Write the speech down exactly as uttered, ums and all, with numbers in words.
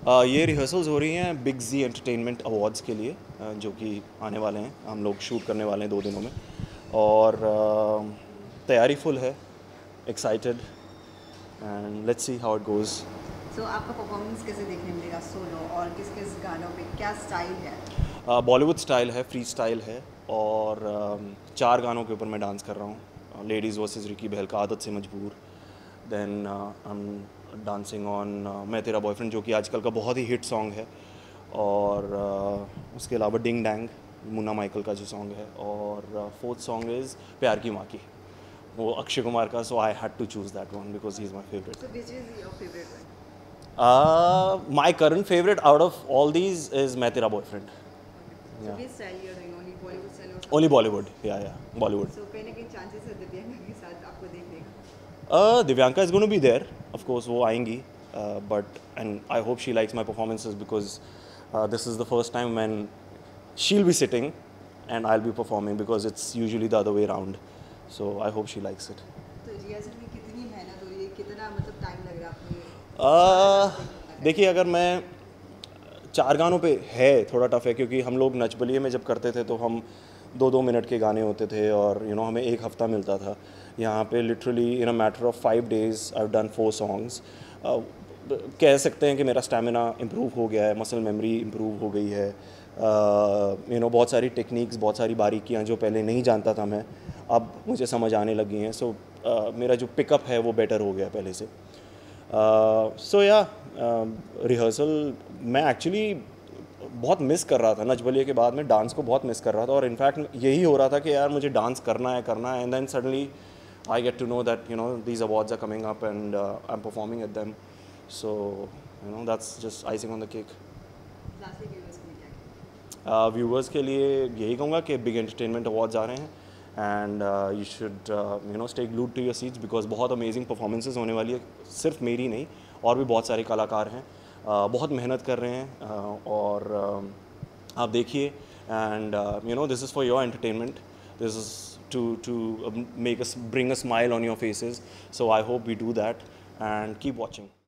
Uh, ये rehearsals हो रही हैं बिग जी एंटरटेनमेंट अवार्ड्स के लिए, uh, जो कि आने वाले हैं। हम लोग शूट करने वाले हैं दो दिनों में और uh, तैयारी फुल है, excited and let's see how it goes. So आपका परफॉर्मेंस कैसे देखने मिलेगा सोलो, और किस किस गानों पे क्या स्टाइल है? बॉलीवुड स्टाइल है, फ्री स्टाइल है और uh, चार गानों के ऊपर मैं डांस कर रहा हूँ। लेडीज़ वर्सेस रिकी बहल का आदत से मजबूर, then I am dancing on मैं तेरा बॉयफ्रेंड जो कि आजकल का बहुत ही हिट सॉन्ग है, और uh, उसके अलावा डिंग डैंग मुन्ना माइकल का जो सॉन्ग है, और फोर्थ सॉन्ग इज़ प्यार की माँ की, वो अक्षय कुमार का। So I had to choose that one because he is my favourite. So which is your favourite one? My current favourite out of all these is मैं तेरा boyfriend. So which style you are doing, only Bollywood style और only Bollywood, yeah yeah Bollywood. सो कहीं ना कहीं chances है दिव्यांका के साथ आपको देखने का? Uh, Divyanka is going to be there, of course, वो आएंगी, uh, but and I hope she likes my performances because uh, this is the first time when she'll be sitting and I'll be performing because it's usually the other way around. So I hope she likes it. तो rehearsal में कितनी मेहनत हो रही है, कितना मतलब time लग रहा है आपको ये Uh, चार गाने देखने तक? देखिए, अगर मैं चार गानों पे है थोड़ा टफ है क्योंकि हम लोग नच बलिए में जब करते थे तो हम दो दो मिनट के गाने होते थे और यू you नो know, हमें एक हफ़्ता मिलता था। यहाँ पे literally in a matter of five days I have done four songs. कह सकते हैं कि मेरा स्टैमिना इम्प्रूव हो गया है, मसल मेमोरी इम्प्रूव हो गई है, यू नो बहुत सारी टेक्निक्स, बहुत सारी बारीकियाँ जो पहले नहीं जानता था मैं, अब मुझे समझ आने लगी हैं। सो so, uh, मेरा जो पिकअप है वो बेटर हो गया पहले से। सो या रिहर्सल मैं एक्चुअली बहुत मिस कर रहा था, नच बलिए के बाद में डांस को बहुत मिस कर रहा था, और इनफैक्ट यही हो रहा था कि यार मुझे डांस करना है करना है and then suddenly I get to know that you know these awards are coming up and I am performing at them. So you know that's just icing on the cake. Lastly viewers के लिए क्या? Viewers के लिए यही कहूँगा कि big entertainment awards आ रहे हैं and you should you know stay glued to your seats because बहुत अमेजिंग परफॉर्मेंसेज होने वाली है, सिर्फ मेरी नहीं और भी बहुत सारे कलाकार हैं, uh, बहुत मेहनत कर रहे हैं, uh, और uh, आप देखिए and you know this is for your entertainment, this is to to make us bring a smile on your faces, so I hope we do that and keep watching.